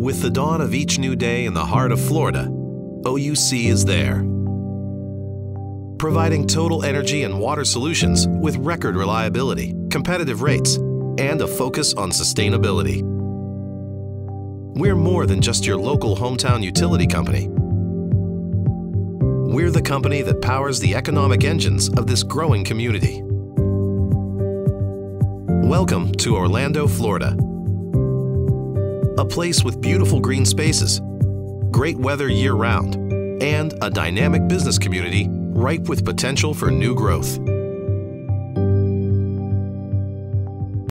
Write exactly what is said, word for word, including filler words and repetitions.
With the dawn of each new day in the heart of Florida, O U C is there. Providing total energy and water solutions with record reliability, competitive rates, and a focus on sustainability. We're more than just your local hometown utility company. We're the company that powers the economic engines of this growing community. Welcome to Orlando, Florida. A place with beautiful green spaces, great weather year-round, and a dynamic business community ripe with potential for new growth.